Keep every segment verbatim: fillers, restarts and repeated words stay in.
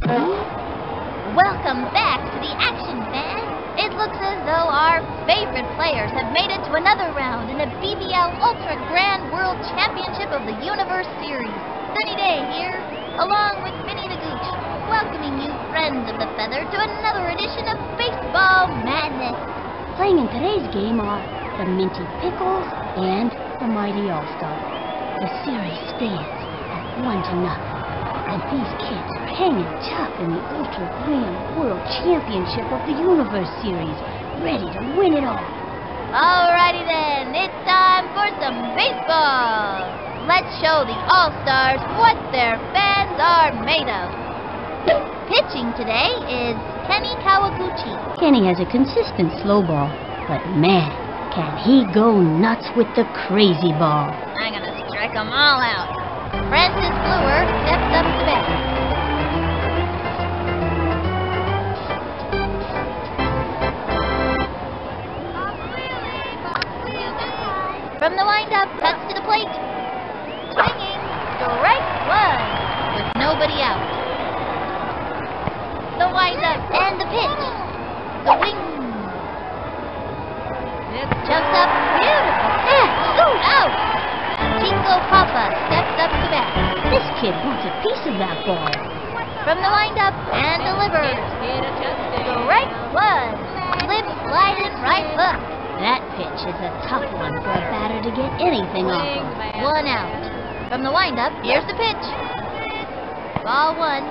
Welcome back to the action, fans. It looks as though our favorite players have made it to another round in the B B L Ultra Grand World Championship of the Universe Series. Sunny Day here, along with Minnie the Gooch, welcoming you, friends of the feather, to another edition of Baseball Madness. Playing in today's game are the Minty Pickles and the Mighty All-Star. The series stands at one to nothing. And these kids are hanging tough in the Ultra Grand World Championship of the Universe Series, ready to win it all. Alrighty then, it's time for some baseball. Let's show the All-Stars what their fans are made of. Pitching today is Kenny Kawaguchi. Kenny has a consistent slow ball, but man, can he go nuts with the crazy ball. I'm gonna strike them all out. Francis Bluer steps up to bat. From the windup, cuts to the plate. Swinging, strike one, with nobody out. The windup and the pitch. The wing. Jumps up, beautiful catch. Out. Chico Papa steps up to bat. This kid wants a piece of that ball. From the windup and delivers. Strike one. Slip, sliding, right hook. That pitch is a tough one for a batter to get anything off of. One out. From the windup, here's the pitch. Ball one.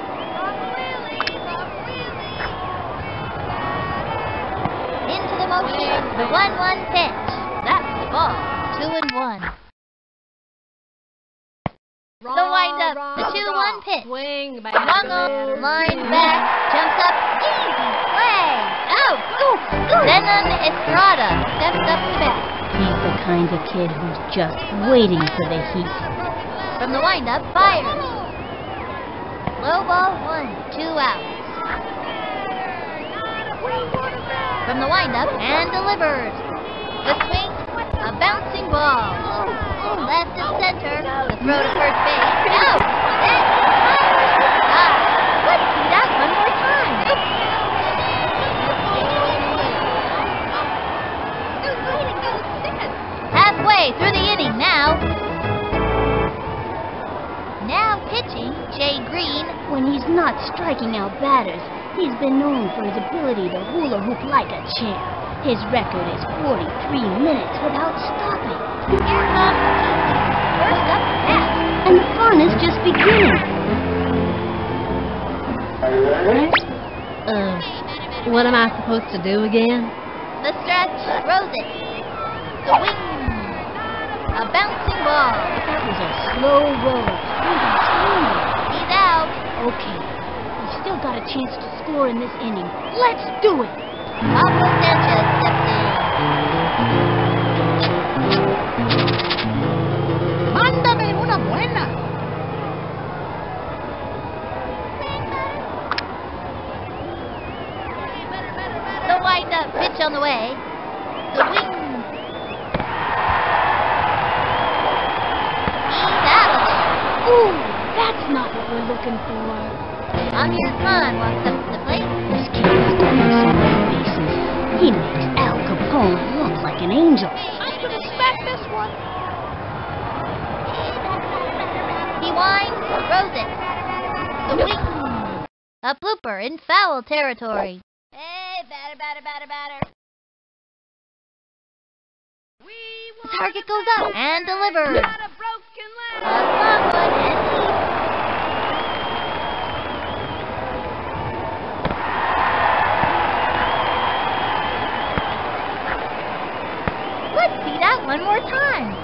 Into the motion. The one one pitch. That's the ball. Two and one. The windup, the two one pitch. Swing, Swung on, line back, jumps up, easy play. Out. Zenon Estrada steps up to bat. He's the kind of kid who's just waiting for the heat. From the windup, fires. Low ball one, two outs. From the windup and delivers. The swing, a bouncing ball. Left and center. The throw to first base. Out. Then ah, let's see that one more time. Halfway through the inning now. Now pitching, Jay Green. When he's not striking out batters, he's been known for his ability to hula hoop like a champ. His record is forty-three minutes without stopping. Here comes first up the bat. And the fun is just beginning. Uh, what am I supposed to do again? The stretch, throws it. The wing. A bouncing ball. That was a slow roll. He's out. Okay, he's still got a chance to score in this inning. Let's do it! Pablo Sanchez steps in. Mándame una buena. The wind-up pitch on the way. The wing. He's out of there. Ooh, that's not what we're looking for. Amir Khan walks up to the plate. This kid is stealing some more bases. He makes Al Capone look like an angel. I'm gonna smack this one. He winds, throws it. The wing. A blooper in foul territory. Hey, batter, batter, batter, batter. The target goes up and delivers. Got a broken leg. A long one and deep. Let's see that one more time.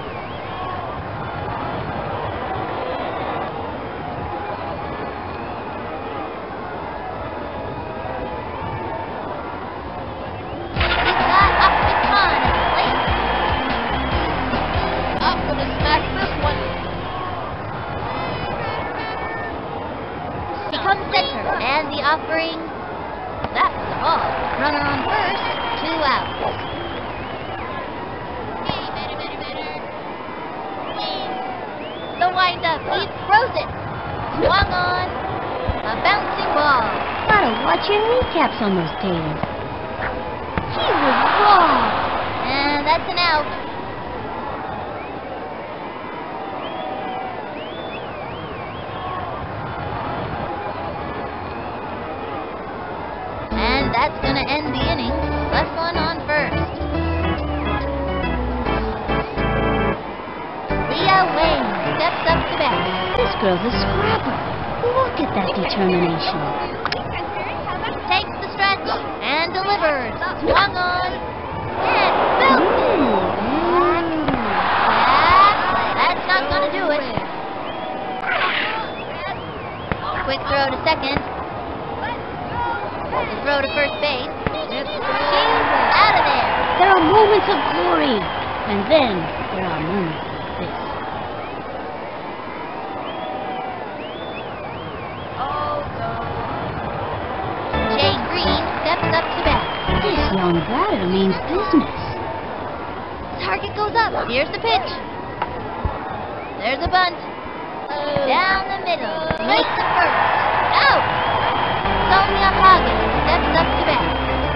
He's got Ahmed Khan at the plate. I'm gonna smack this one. He comes center, and the offering. That's the ball. Runner on first, two outs. The wind-up, he throws it. Swung on. A A bouncing ball. Gotta watch your kneecaps on those taters. He was robbed. And that's an out. And that's gonna end the inning. Left one on first. Leah Wayne steps up to bat. This girl's a scrapper. Look at that determination. Takes the stretch and delivers. Swung on and belted. Yeah, that's not gonna do it. Quick throw to second. The throw to first base. She's out of there. There are moments of glory, and then there are moments like this. Jay Green steps up to bat. This young batter means business. Target goes up. Here's the pitch. There's a bunt. Down the middle. Late to first. Out. Sonia Hagen steps up to bat.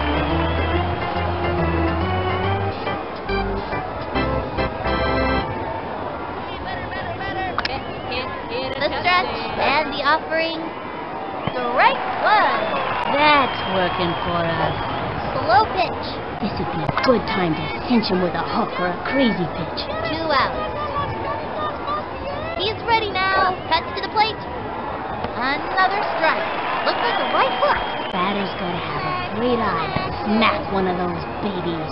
The stretch and the offering. Strike one. That's working for us. Slow pitch. This would be a good time to cinch him with a hook or a crazy pitch. Two outs. He's ready now. Cuts to the plate. Another strike. Looks like a right hook. Batter's gotta have a great eye to smack one of those babies.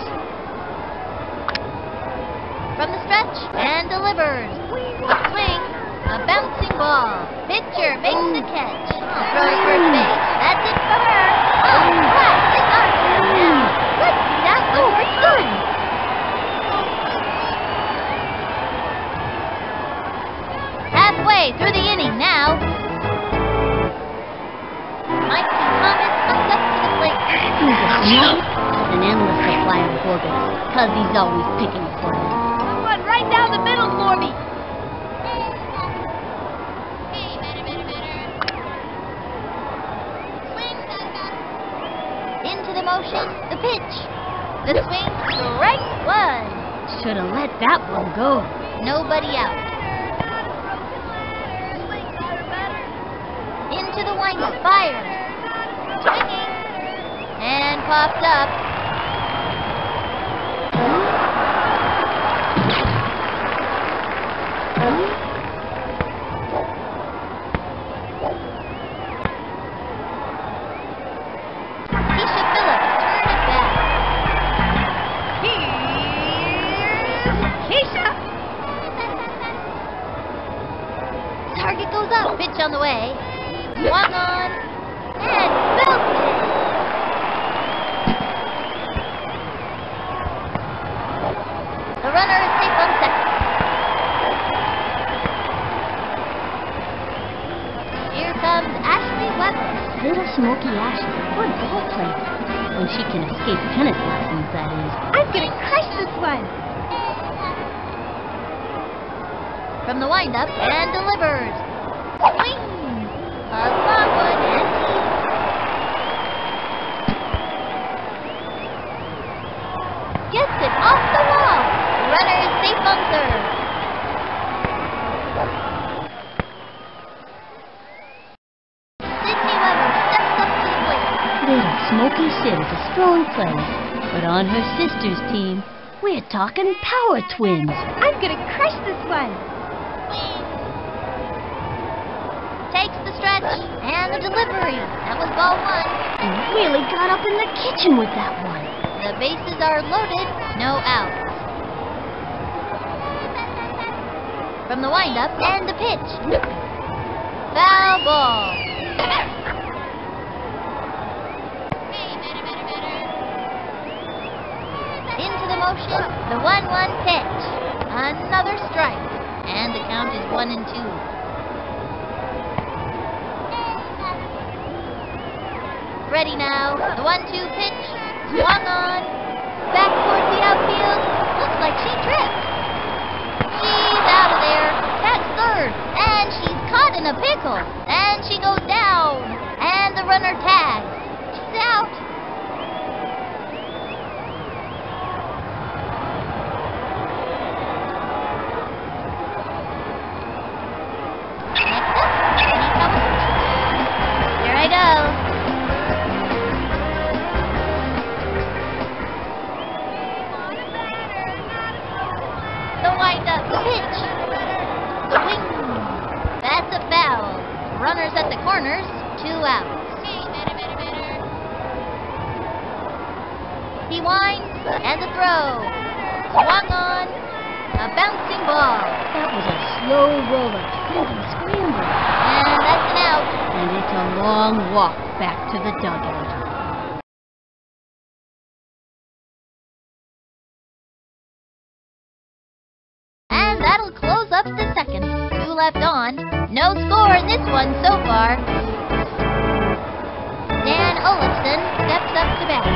From the stretch and delivers. A swing. A bouncing ball. Pitcher makes the catch. A throw to first base. That's it for her. Oh, right. It's on her now. Let's see that one more time. Halfway through the inning now. Mikey Thomas comes up to the plate. He's a snake with an endless supply of organs, cause he's always picking for them. Run right down the middle for me. Into the motion, the pitch. The swing, strike one. Should've let that one go. Nobody out. Into the windup, fires. Swinging. And popped up. Keisha Phillips turned it back. Here's Keisha. Target goes up. Pitch on the way. Swung on. And belted. The runner is safe on second. Here comes Ashley Weber. Little Smoky Ash is a good ball player. When she can escape tennis lessons, that is. I'm gonna crush this one. From the windup and delivers. Swing. A long one and deep. Gets it off the wall. Runner is safe on third. Sydney Weber steps up to the plate. Little Smoky Sid is a strong player, but on her sister's team, we're talking power twins. I'm gonna crush this one. Takes the stretch and the delivery. That was ball one. He really got up in the kitchen with that one. The bases are loaded, no outs. From the windup and the pitch. Foul ball. Into the motion, the one one pitch. Another strike. And the count is one and two. Ready now. The one two pitch. Swung on. Back towards the outfield. Looks like she tripped. She's out of there. That's third. And she's caught in a pickle, and she goes down, and the runner tags. She's out. Next up, he comes. Here I go. The wind-up pitch. Swing. That's a foul. Runners at the corners, two outs. He winds, and the throw. Swung on. A bouncing ball. That was a slow roller, thinking scramble. And that's an out. And it's a long walk back to the dugout. And that'll close up the second. Two left on. No score in this one so far. Dan Olafson steps up to bat.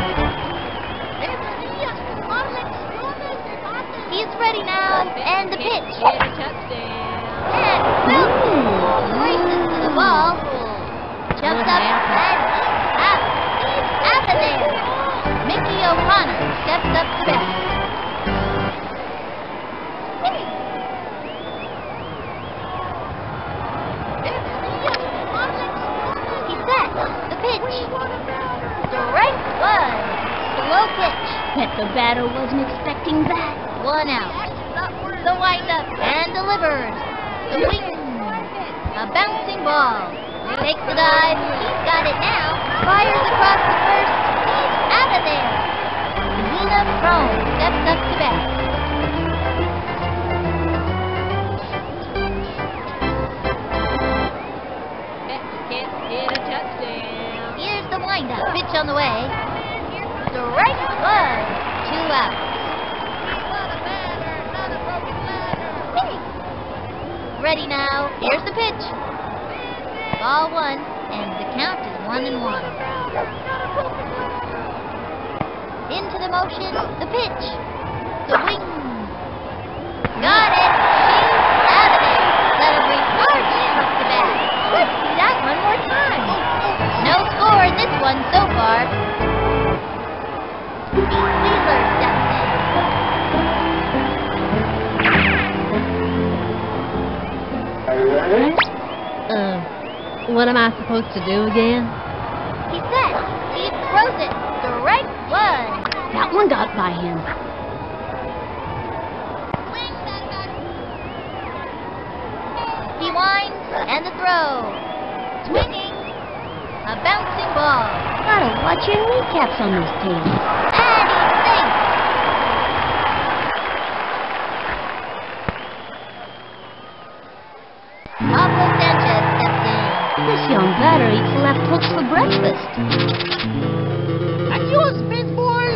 He's ready now, and the pitch. And boom! Races to the ball. Jumps up, and he's out. He's out of there. Mickey O'Connor steps up to bat. He's set. The pitch. Strike one. Slow pitch. Bet the batter wasn't expecting that. One out. The wind-up and delivers. Swing. A bouncing ball. Takes the dive. He's got it now. Fires across the first. He's out of there. Nina Crone steps up to bat. Here's the wind-up. Pitch on the way. Strike one. Two outs. Ready now. Here's the pitch. Ball one, and the count is one and one. Into the motion, the pitch. Swing. Got it. She's out of it. Celebrate hard up the bat. Let's see that one more time. No score in this one so far. Pete Wheeler steps in. Uh, what am I supposed to do again? He's set. He throws it. Strike one. That one got by him. He winds, and the throw. Swinging. A bouncing ball. Gotta watch your kneecaps on those tables. And he's safe. Pablo Sanchez steps in. This young batter eats left hooks for breakfast. Adios, big boy.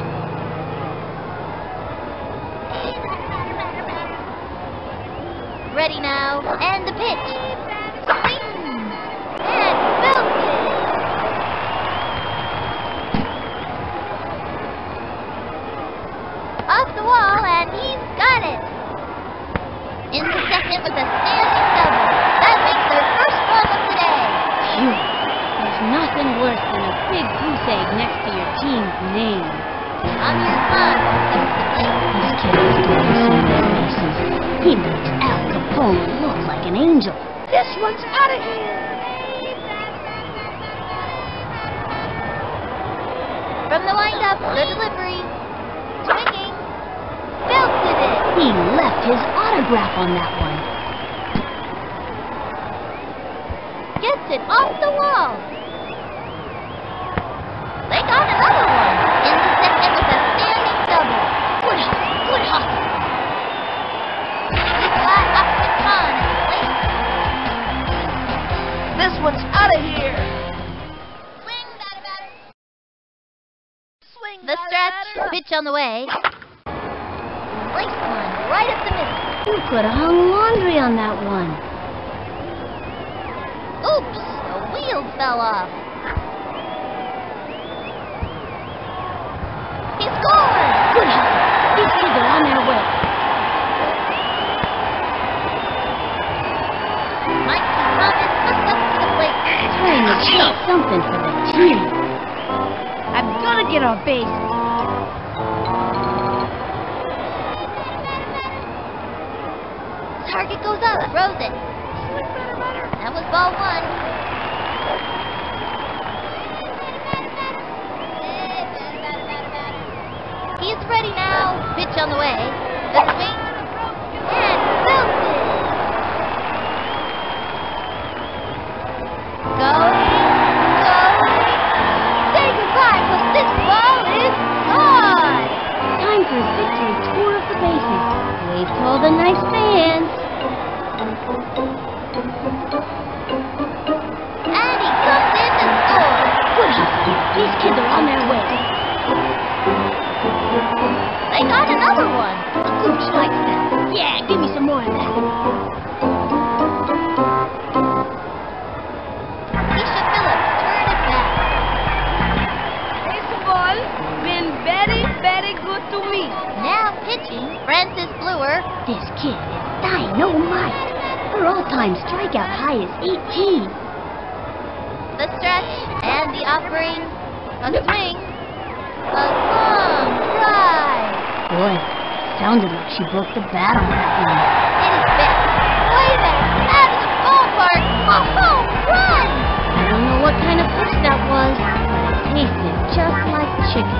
Ready now, and the pitch. Swing. And belted. Off the wall, and he's got it. In the second with a standing double. That makes their first run of the day. Phew. There's nothing worse than a big goose egg next to your team's name. Amir Khan comes to plate. This kid is going to see their races. He makes Al Capone look like an angel. This one's out of here. From the windup, the delivery. Swinging. Belted it. He left his autograph on that one. Gets it off the wall. They got another one. In the second with a standing double. Good hustle, good hustle. He's got Ahmed Khan at the plate. This one's out of here. Swing, batter, batter. Swing, the stretch. Pitch on the way. Place one right up the middle. You could have hung laundry on that one. Oops, the wheel fell off. He scored! Good hustle. These kids are on their way. Mike Time to show something for the team. I'm gonna get on base. Target goes up, throws it. That was ball one. He's ready now. Pitch on the way. The swing. And belted. Going, going. Say goodbye, because this ball is gone. Time for a victory tour of the bases. Wave to all the nice fans. And he comes in to score. Good hustle. These kids are on their way. They got another one. The coach likes that. Yeah, give me some more of that. Keisha Phillips turned it back. This ball been very, very good to me. Now pitching, Francis Bluer. This kid is dynamite. Her all-time strikeout high is eighteen. The stretch and the offering. A swing. A long drive. Boy, sounded like she broke the bat on that one. It is back. Way back out of the ballpark. A home run. I don't know what kind of fish that was, but it tasted just like chicken.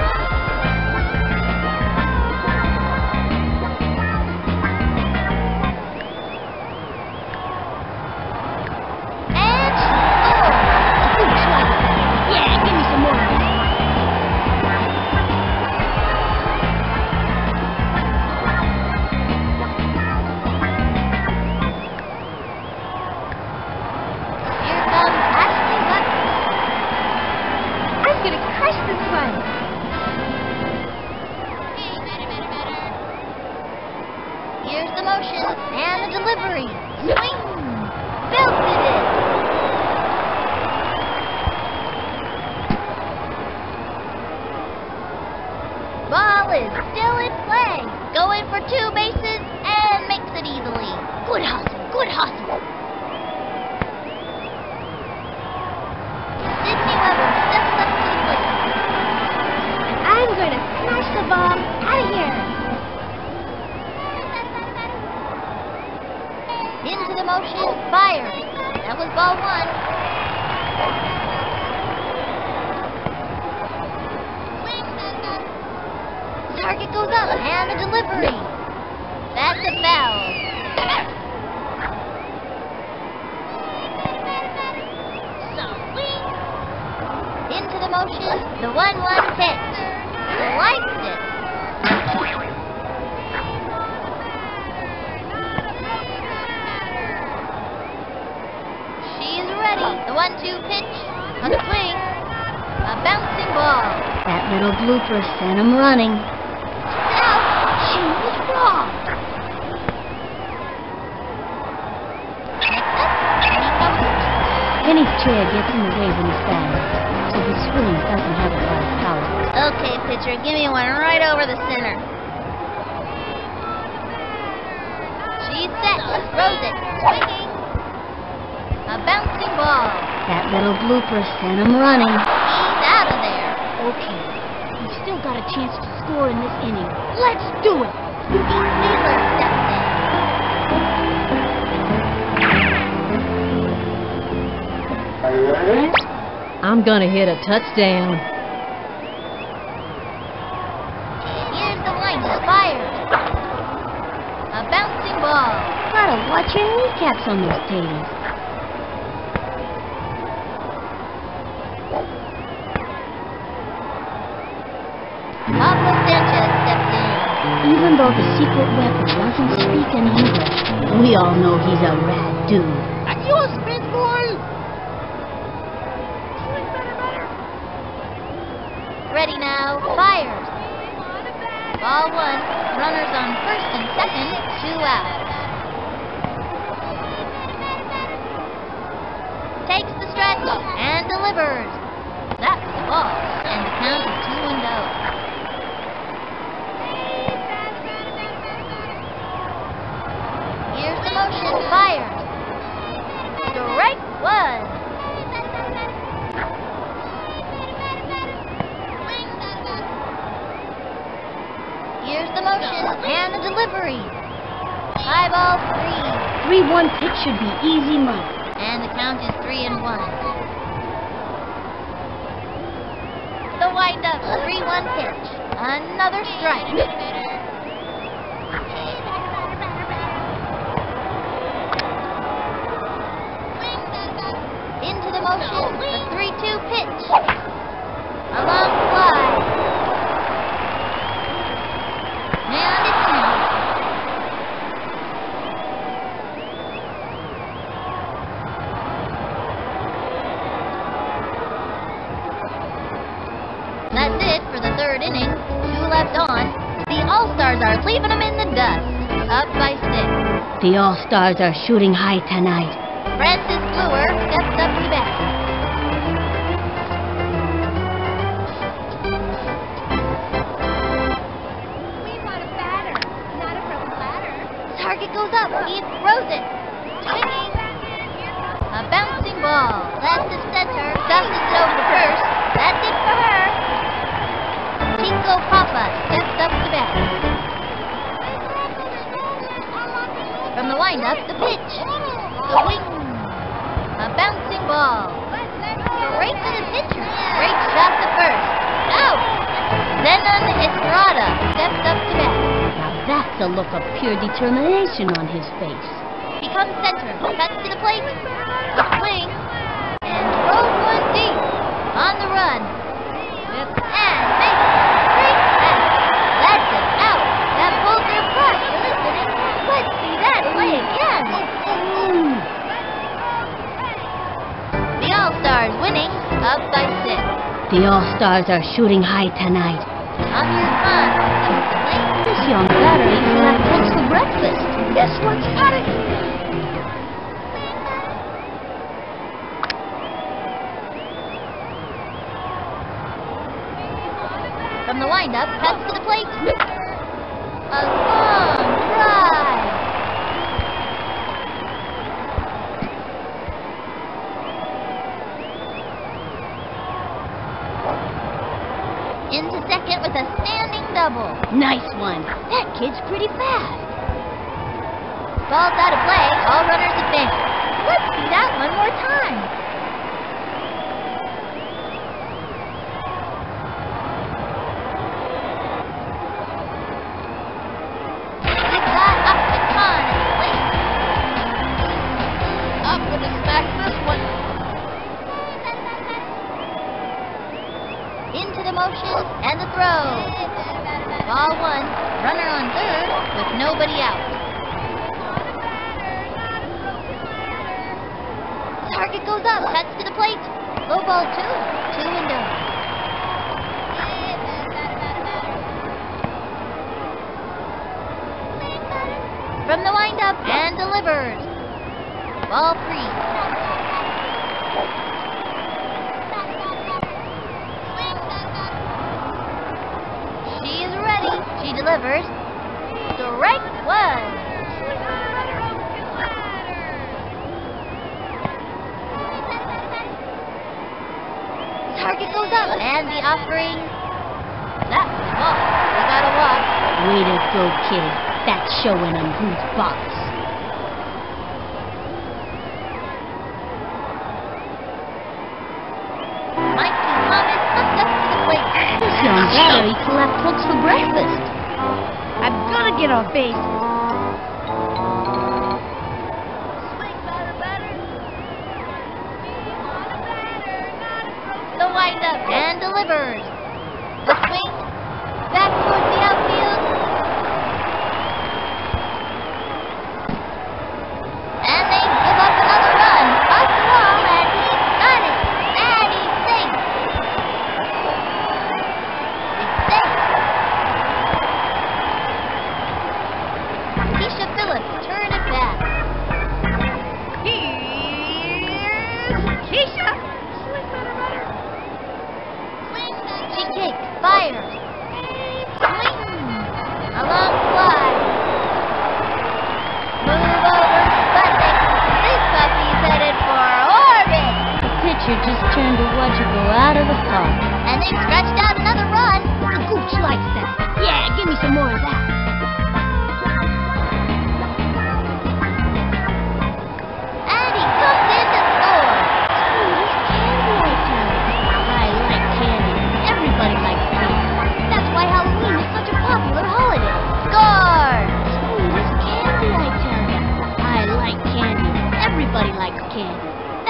And she scored. Coach likes that. Yeah, give me some more of that. Here comes Ashley Hudson. I'm gonna crush this one. Here's the motion and the delivery. Swing. Belted it. Ball is still in play. Going for two bases and makes it easily. Good hustle, good hustle. Sydney Weber steps up to the plate. I'm gonna smash the ball out of here. Into the motion, fires. That was ball one. Target goes up and the delivery. That's a foul. Swing. Into the motion, the one one pitch. Likes it. She's ready. The one two pitch. A swing. A bouncing ball. That little blooper sent him running. Out. She was wrong. Next up, Penny Coverage. Penny's chair gets in the way when he's batting, so his swing doesn't have a lot of power. Okay, pitcher, give me one right over the center. She's set. Throws it. Swinging. A bouncing ball. That little blooper sent him running. He's out of there. Okay, we've still got a chance to score in this inning. Let's do it! Pete Wheeler steps in. I'm gonna hit a touchdown. Here's the lineup. Fires. A bouncing ball. Gotta watch your kneecaps on those taters. Pablo Sanchez steps in. Even though the secret weapon doesn't speak in English, we all know he's a rad dude. Adios, baseball. Ready now. Fires. Ball one. Runners on first and second. Two outs. Takes the stretch and delivers. That's the ball. And the count is two and oh. Here's the motion. Fires. Strike one. Fly ball three. three one pitch should be easy money. And the count is three and one. The windup, three one pitch. Another strike. Into the motion, the three two pitch. A long fly. And it's out. That's it for the third inning. Two left on. The All-Stars are leaving them in the dust. Up by six. The All-Stars are shooting high tonight. Francis Brewer steps up to bat. We want a batter, not a broken ladder. Target goes up. He throws it. Swinging. A bouncing ball. Left to center. Dusted it over to first. That's it for her. Chico Papa steps up to bat. From the windup, the pitch. The wing. A bouncing ball. Straight to the pitcher. Great shot to first. Out. Zenon Estrada steps up to bat. Now that's a look of pure determination on his face. He comes center. Cuts to the plate. The swing. And throws one deep. On the run. And makes a great catch. That's an out. That pulls their part for listening. Let's see that play again. The All-Stars winning, up by six. The All-Stars are shooting high tonight. On your fun, up the plate. This young batter eats left hooks for breakfast. This one's got it. From the windup, cuts to the plate. A long drive. Into second with a standing double. Nice one. That kid's pretty fast. Ball's out of play. All runners advance. Let's see that one more time. They got up to con at the plate. Up with a smack this one. Into the motion and the throw. Ball one. Runner on third with nobody out. Target goes up, cuts to the plate. Low ball two, two and oh. From the windup and delivers. Ball three. She is ready. She delivers. Strike one. Target goes up, and the offering. That's the ball. We got a walk. Way to go, kid. That's showing him who's boss. Mikey Thomas comes up to the plate. This young batter eats left hooks for breakfast. I'm gonna get on base. The windup and delivers. The swing back towards the outfield. And they give up another run. Off the wall, and he's got it. And he's safe. It's safe. Keisha Phillips turn it back. Here's Keisha. She kicks, fires, swings, a long fly. Move over, Sputnik. This puppy's headed for orbit. The pitcher just turned to watch her go out of the park. And they scratched out another run. The Gooch likes that. Yeah, give me some more of that.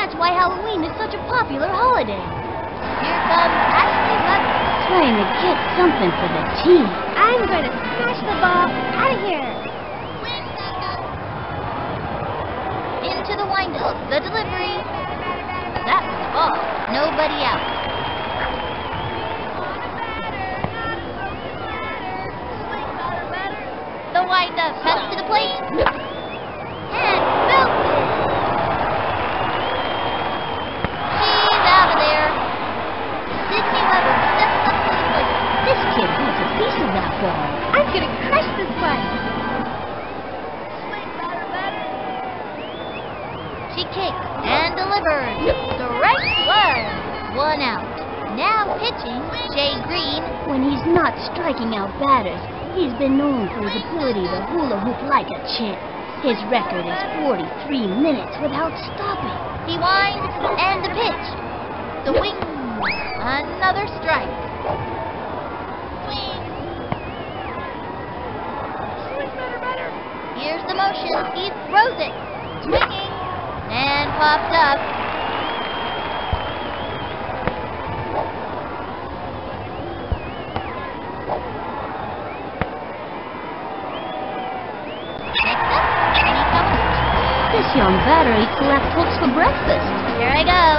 That's why Halloween is such a popular holiday. Here comes Ashley Butler. Trying to get something for the team. I'm gonna smash the ball out of here. Into the windup. The delivery. That was a ball. Nobody out. The windup cuts to the plate. And belted. She's out of there. Sydney Weber steps up to the plate. This kid wants a piece of that ball. I'm gonna crush this one. She kicks and delivers. Strike one. One out. Now pitching, Jay Green. When he's not striking out batters, he's been known for his ability to hula hoop like a champ. His record is forty-three minutes without stopping. He winds and the pitch. The wing. Another strike. Swing. Here's the motion. He throws it. Swinging. And popped up. Next up, he comes. This young batter eats left hooks for breakfast. Here I go.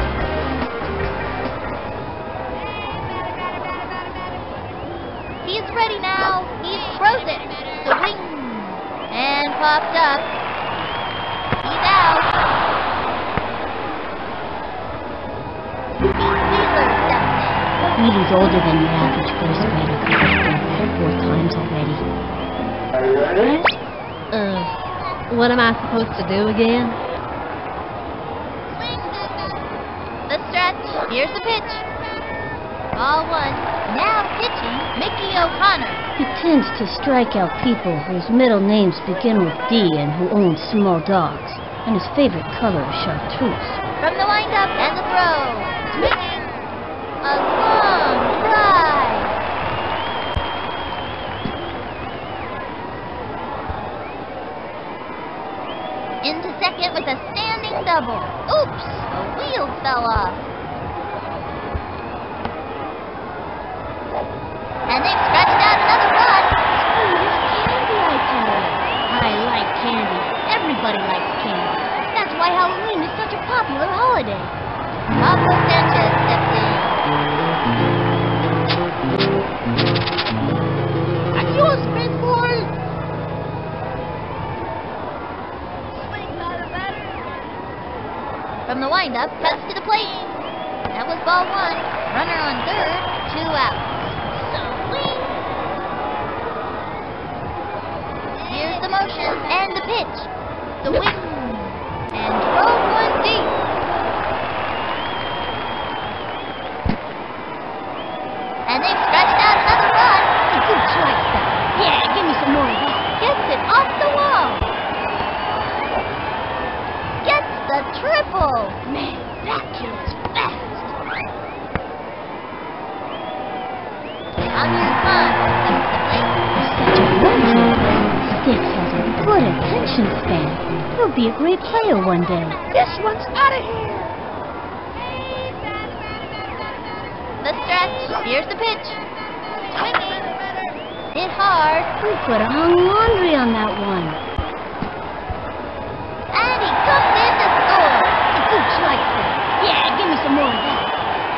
He's ready now. He throws it. The wing. And popped up. He's out. Wheeler steps in. Wheeler's older than your average first grader. He's done that four times already. Uh, what am I supposed to do again? The stretch. Here's the pitch. Ball one. Now pitching, Mickey O'Connor. He tends to strike out people whose middle names begin with D and who own small dogs. And his favorite color is chartreuse. From the windup and the throw. Swinging. A long drive. Into second with a standing double. Oops! A wheel fell off. And they've scratched out another run. Sweet as candy, I tell you. I like candy. Everybody likes candy. That's why Halloween is such a popular holiday. Pablo Sanchez steps in. Adios, big boy! From the windup, cuts to the plate. That was ball one. Runner on third, two outs. Swing. Here's the motion and the pitch. The wing. And drove one deep. And they've scratched out another run. A good strike that. Yeah, give me some more of that. Gets it off the wall. Gets the triple. Man, that kid's fast. Amir Khan steps to plate. Such a wonder. Sticks has a good attention span. He'll be a great player one day. This one's out of here. The stretch. Here's the pitch. Swinging. Hit hard. We could have hung laundry on that one. And he comes in to score. A good strike there. Yeah, give me some more of that.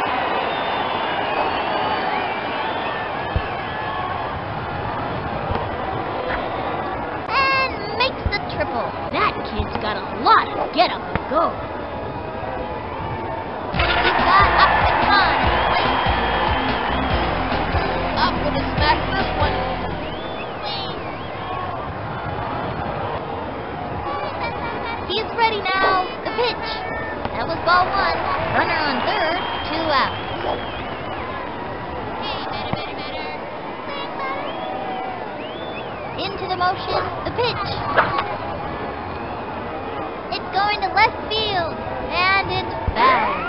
And makes the triple. That kid's got a lot of get up and go. He's got up to Khan at the plate. Up with a smack this one. Swing. He's ready now. The pitch. That was ball one. Runner on third, two outs. Hey, better, better, better. Swing, better. Into the motion, the pitch. It's going to left field, and it's foul.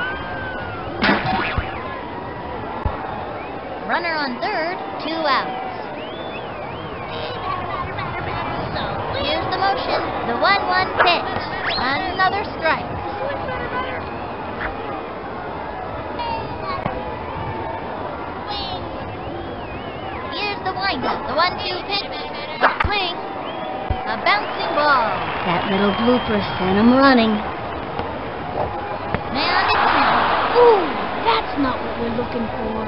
Runner on third, two outs. Here's the motion, the one one pitch. Another strike. windup. The one two pitch. A swing. A bouncing ball. That little blooper sent him running. Man to count. Ooh, that's not what we're looking for.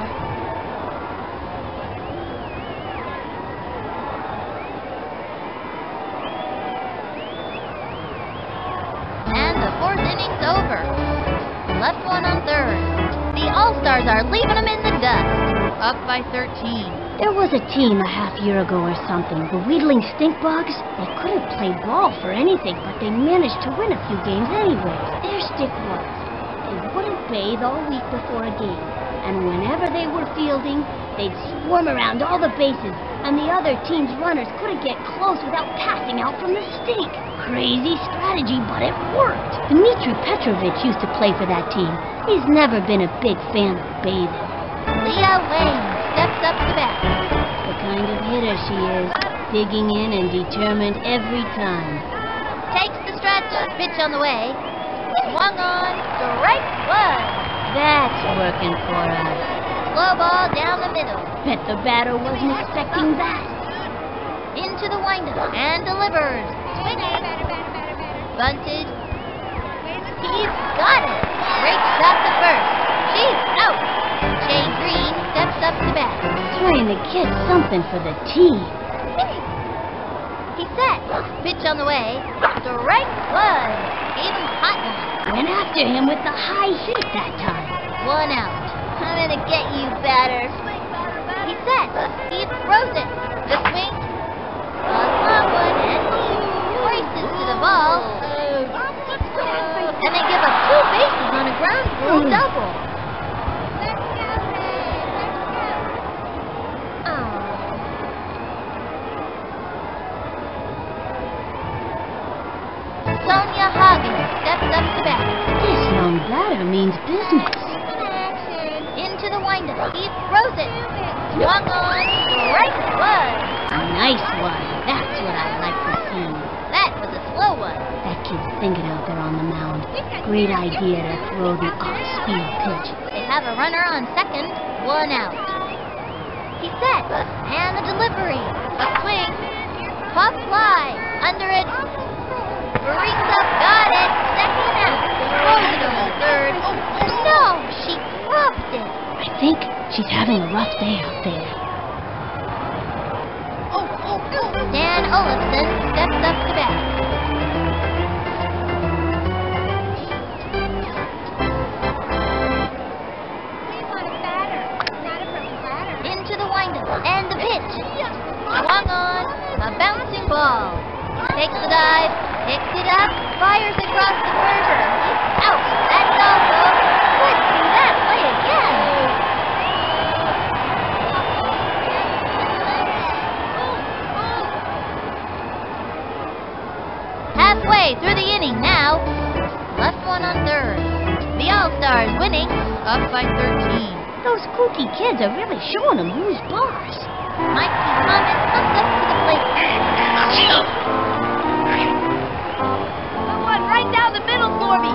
And the fourth inning's over. Left one on third. The All-Stars are leaving them in the dust. Up by thirteen. There was a team a half year ago or something, the Wheedling Stinkbugs. They couldn't play ball for anything, but they managed to win a few games anyway. Their stick was, they wouldn't bathe all week before a game, and whenever they were fielding, they'd swarm around all the bases, and the other team's runners couldn't get close without passing out from the stink. Crazy strategy, but it worked. Dmitri Petrovich used to play for that team. He's never been a big fan of bathing. Leah Wayne steps up to bat. The kind of hitter she is, digging in and determined every time. Takes the stretch. Pitch on the way. Swung on. Strike one. That's working for us. Slow ball down the middle. Bet the batter wasn't expecting that. Into the windup and delivers. Swinging. Bunted. He's got it. Great shot to first. She's out. Jay Green steps up to bat. Trying to get something for the team. He's set. Pitch on the way. Strike one. Gave him a hot one. Went after him with the high heat that time. One out. I'm gonna get you, batter. He's set. He throws it. The swing. A long one and he races to the ball. And they give up two bases on a ground rule double. Sonia Hagen steps up to bat. This young batter means business. Into the windup. He throws it. Swung on. Strike one. Nice one. That's what I like to see. That was a slow one. That kid's thinking out there on the mound. Great idea to throw the off-speed pitch. They have a runner on second. One out. He's set. And the delivery. A swing. Pop fly. Under it. Brings up, got it. Second out. Throws it over the third. No, she dropped it. I think she's having a rough day out there. Dan Olafson steps up to bat. Into the windup and the pitch. Swung on. A bouncing ball. Takes the dive. Picks it up, fires across the first. Out. That's also. Let's do that play again. Halfway through the inning now. Left one on third. The All-Stars winning, up by thirteen. Those kooky kids are really showing them who's boss. Mikey Thomas comes up to the plate. Right down the middle for me.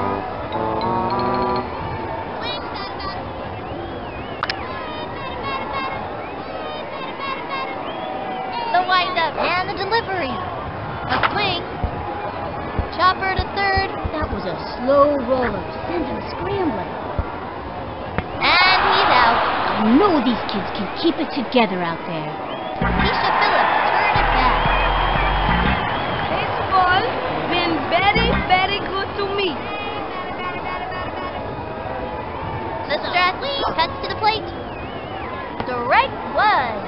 The windup and the delivery. A swing. Chopper to third. That was a slow roller. Sent him scrambling. And he's out. I know these kids can keep it together out there. Keisha Phillips turned it back. Baseball been very, very good to me. The stretch cuts to the plate. Strike one.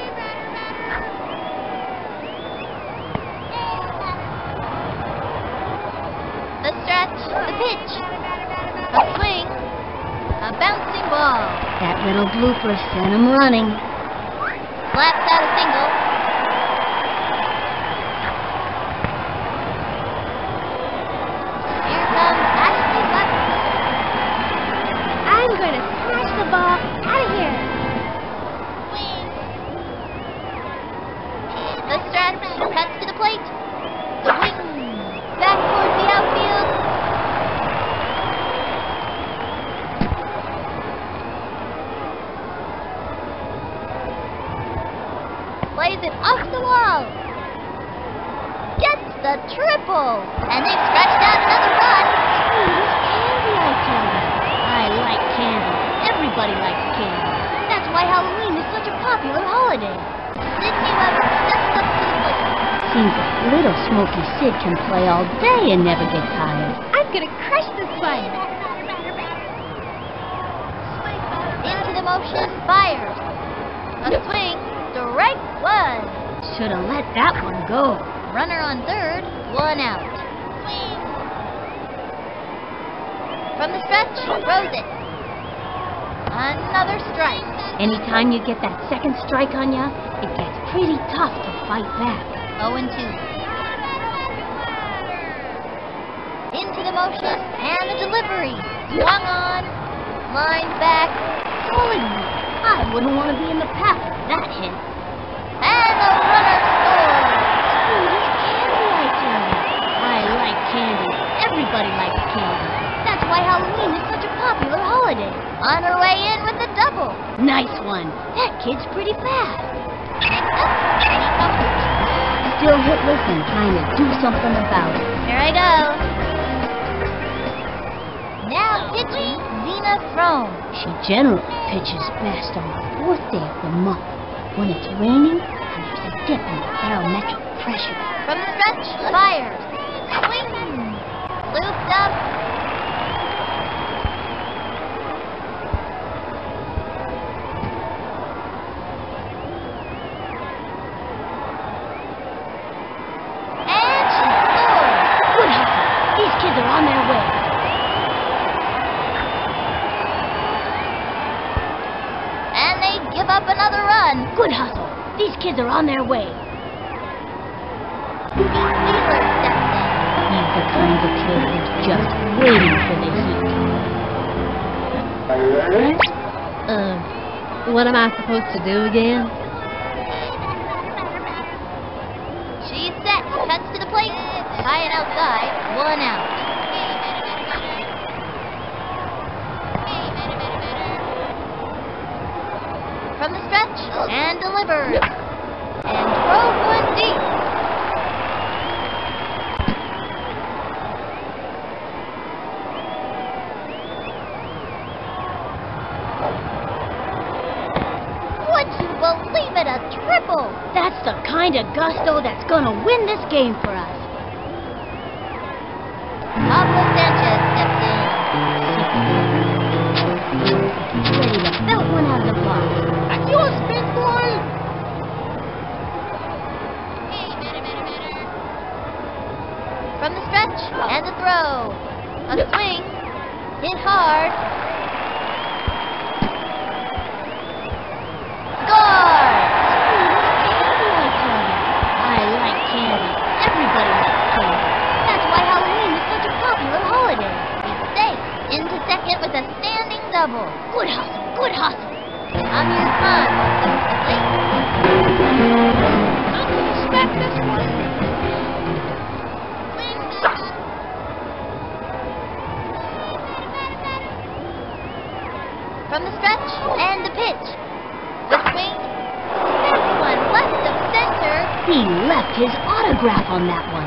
The stretch, the pitch. A swing. A bouncing ball. That little blooper sent him running. Slaps out a single. Here comes Ashley Butler. I'm gonna smash the ball out of here. The stretch cuts to the plate. Swing. Back towards the outfield. plays it off the wall. Gets the triple. And they've scratched out another run. Sweet as candy, I tell you. I like candy. Everybody likes candy. That's why Halloween is such a popular holiday. Sydney Weber steps up to the plate. Seems like little Smoky Sid can play all day and never get tired. I'm gonna crush this one. Into the motion, fires. A swing, strike one. Should've let that one go. Runner on third, one out. Swing. From the stretch, throws it. Another strike. Anytime you get that second strike on ya, it gets pretty tough to fight back. oh and two. Into the motion, and the delivery. Swung on, line back. Holy moly, I wouldn't want to be in the path of that hit. And the runner scores. Sweet as candy, I tell you. I like candy. Everybody likes candy. That's why Halloween is such a popular holiday. On her way in with the double. Nice one. That kid's pretty fast. Next up, Jenny Couples. Still hitless and trying to do something about it. Here I go. Now pitching Zena Throne. She generally pitches best on the fourth day of the month, when it's raining and there's a dip in the barometric pressure. From the stretch, fires. Swing. Looped up. And she scores. Good hustle. These kids are on their way. And they give up another run. Good hustle. These kids are on their way. Pete Wheeler steps in. He's the kind of kid who's just waiting for the heat. Um, what am I supposed to do again? She's set. Cuts to the plate. High and outside. One out. From the stretch. And delivers. And drove one deep. Would you believe it? A triple. That's the kind of gusto that's gonna win this game for us. Pablo Sanchez steps in. Ready to belt one out of the box. Adios, big boy. From the stretch and the throw. A swing. Hit hard. Score! I like candy. Everybody likes candy. That's why Halloween is such a popular holiday. He stays into second with a standing double. Good hustle, good hustle. Amir Khan comes to the plate. I didn't expect this one. From the stretch and the pitch. The swing. This one left of center. He left his autograph on that one.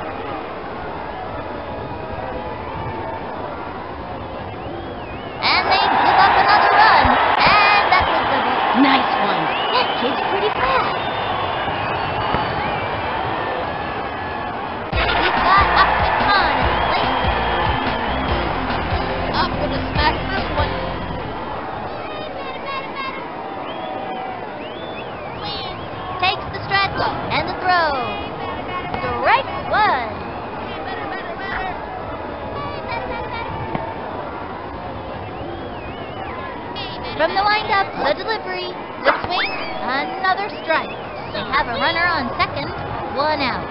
And they give up another run. And that was the Nice one. That kid's pretty fast. He's got up to Khan at the plate. I'm gonna smash this one. Takes the stretch and the throw. Strike one. From the windup, the delivery, the swing, another strike. They have a runner on second, one out.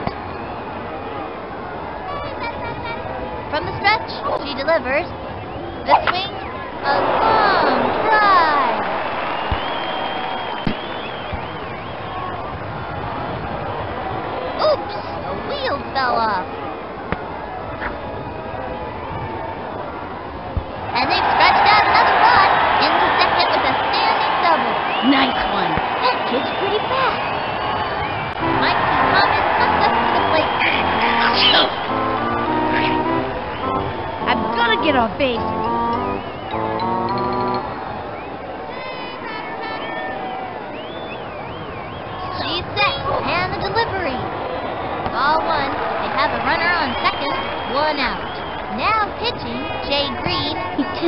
From the stretch, she delivers. The swing, a long drive. Oops, the wheels fell off. And they've scratched out another run into second with a standing double. Nice one. That kid's pretty fast.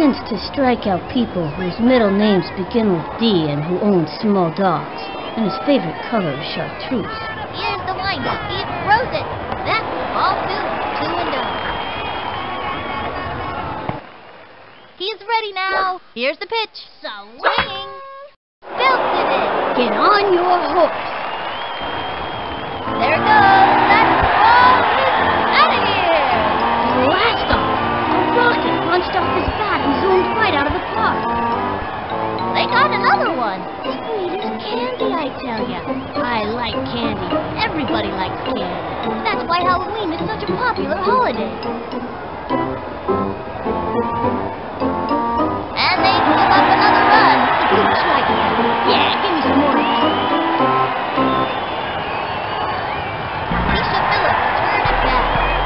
tends to strike out people whose middle names begin with D and who own small dogs. And his favorite color is chartreuse. Here's the windup. He throws it. That's ball two. Two and oh. He's ready now. Here's the pitch. Swinging. Belted it. Get on your horse. There it goes. That ball is out of here. Blast off! A rocket launched off his bat and zoomed right out of the park. They got another one. Sweet as candy, I tell ya. I like candy. Everybody likes candy. That's why Halloween is such a popular holiday. And they give up another run. Looks like that. Yeah, give me some more. Keisha Phillips turned it back.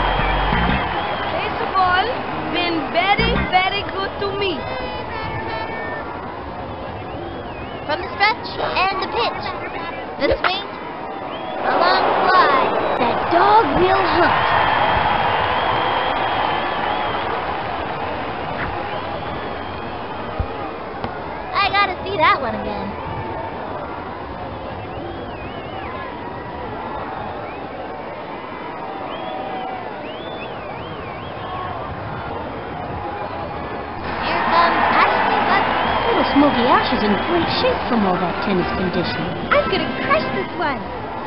Baseball been very, very good to me. From the stretch and the pitch. The swing. A long fly. That dog will hunt. I gotta see that one again. Here comes Ashley Button. Little Smokey Ash is in great shape from all that tennis conditioning. I'm gonna crush this one.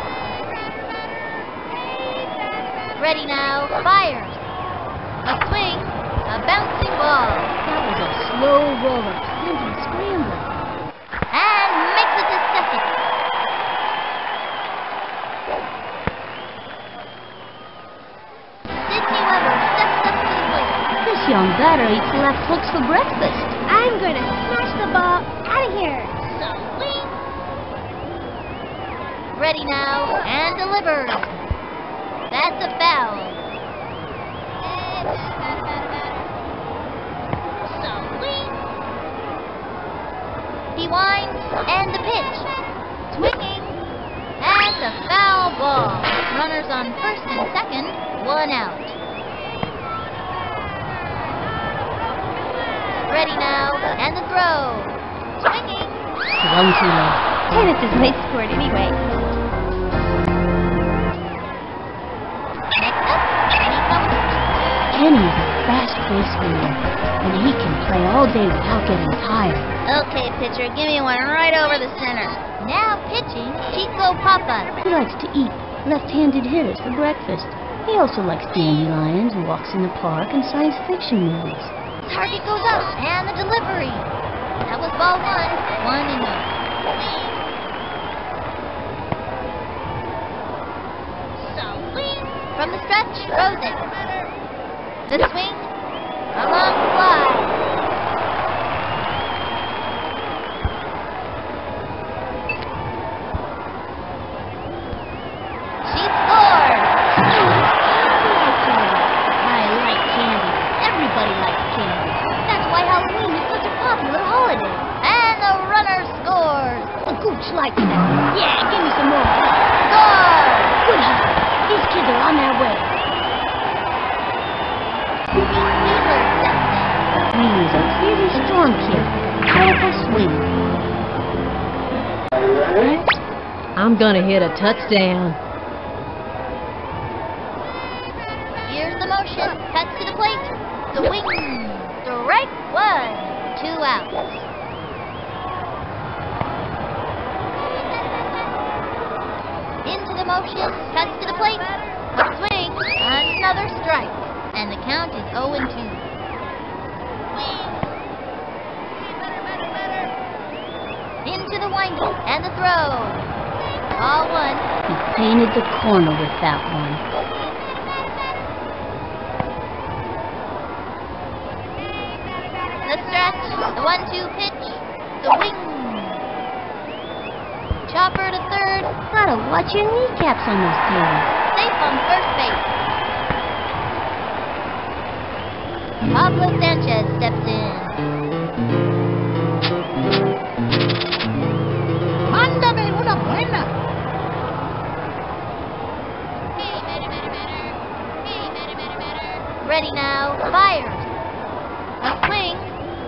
Ready now, fires. A swing, a bouncing ball. That was a slow roller, plenty scrambling. And makes it to second. Sydney Weber steps up to the plate. This young batter eats left hooks for breakfast. I'm gonna smash the ball out of here. Swing. Ready now, and delivers. That's a foul. Swing. He winds, and the pitch. Swinging. And a foul ball. Runners on first and second, one out. Ready now, and the throw. Swinging. One too late. Tennis is my sport anyway. Next up, Kenny comes. Kenny is a fast-paced winner, and he can play all day without getting tired. Okay, pitcher, give me one right over the center. Now pitching, Chico Papa. He likes to eat left-handed hitters for breakfast. He also likes dandelions, walks in the park, and science fiction movies. Target goes up, and the delivery. That was ball one, one and no. Swing. From the stretch, throws it. The swing, a long fly. She scored. I like candy. Everybody likes candy. That's why Halloween is such a popular holiday. And the runner scores. A gooch like that. Yeah, give me some more. Score. Good hustle. These kids are on their way. Pete Wheeler steps in. He's a really strong kid. Powerful swing. I'm gonna hit a touchdown. Here's the motion. Cuts to the plate. Swing. Strike one. Two outs. Into the motion. Cuts to the plate. A swing. Another strike. And the count is oh and two. Into the winding. And the throw. Ball one. He painted the corner with that one. The stretch, the one two pitch, the wing. Chopper to third, Gotta watch your kneecaps on those tails. safe on first base. Pablo Sanchez steps in. Mándame una buena. Ready now, fires. A swing,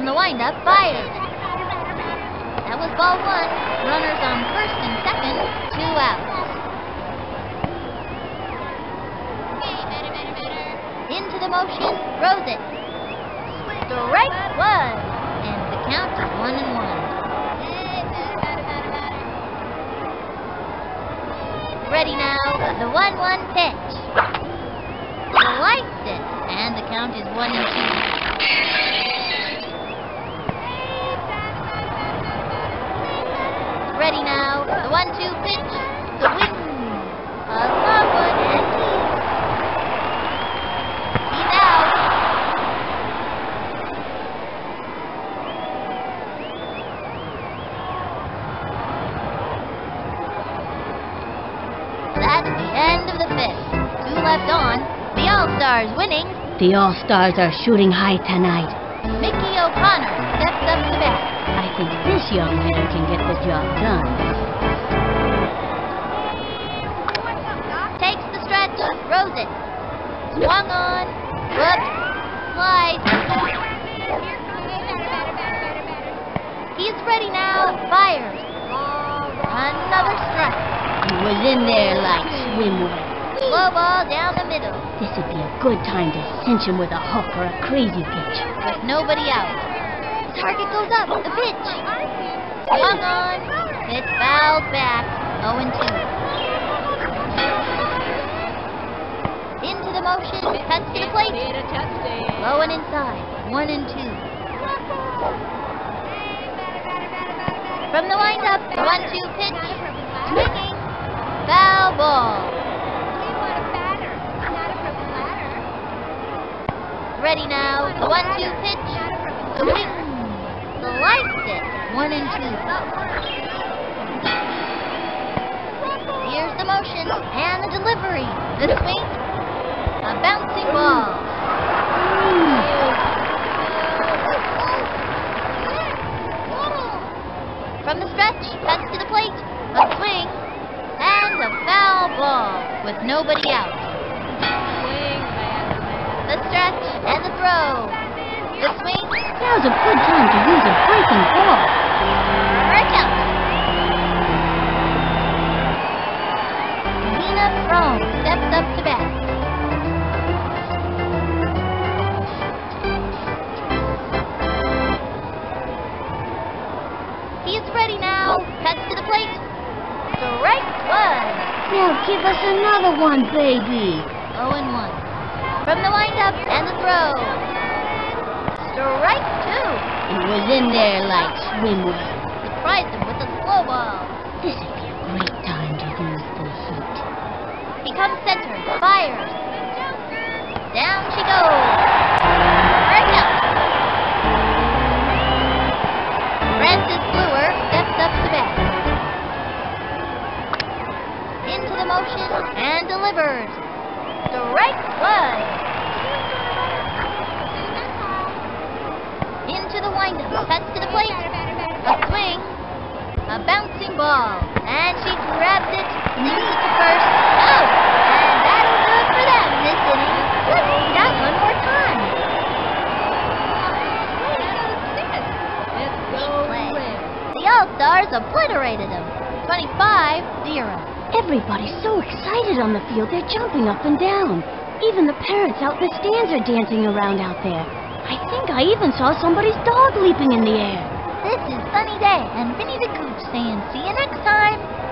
the windup, fires. That was ball one. Runners on first and second, two outs. Into the motion, throws it. Strike one. And the count is one and one. Ready now, the one one pitch. Sliced it, and the count is one and two. Ready now, the one two pitch. Swing. A long one, and he's, he's out. That's the end of the fifth. Two left on. The All-Stars winning. The All-Stars are shooting high tonight. Mickey O'Connor steps up to bat. I think this young hitter can get the job done. Takes the stretch, throws it. Swung on, whoops, slides. He's ready now, fires. Another strike. He was in there like swimwear. Slow ball down the middle, This would be a good time to cinch him with a hook or a crazy pitch. with nobody out. Target goes up, the pitch. Swung on, it's fouled back, oh and two. Into the motion, cuts to the plate. Low and inside, one and two. From the windup, the one two pitch. Swinging, foul ball. Ready now, the one two pitch. Swing, sliced it, one and two. Here's the motion and the delivery. The swing, a bouncing ball. From the stretch, cuts to the plate, a swing, and a foul ball with nobody out. The stretch and the throw. The swing, Now's a good time to use a breaking ball. break out. Nina Frome steps up to bat. He's ready now. Cuts to the plate. Strike one. Now give us another one, baby. oh and one. From the windup and the throw. Strike two. He was in there like swimwear. Surprised him with a slow ball. This would be a great time to use the heat. He comes center. Fires. Down she goes. Break out. Francis Brewer steps up to bat. Into the motion and delivers. Strike one. Into the windup, cuts to the plate. A swing, a bouncing ball, and she grabs it, leaps to first, out, and that'll do it for them this inning. Let's see that one more time. Neat play. The All-Stars obliterated them, twenty-five zero. Everybody's so excited on the field, they're jumping up and down. Even the parents out in the stands are dancing around out there. I think I even saw somebody's dog leaping in the air. This is Sunny Day and Vinny the Cooch saying see you next time.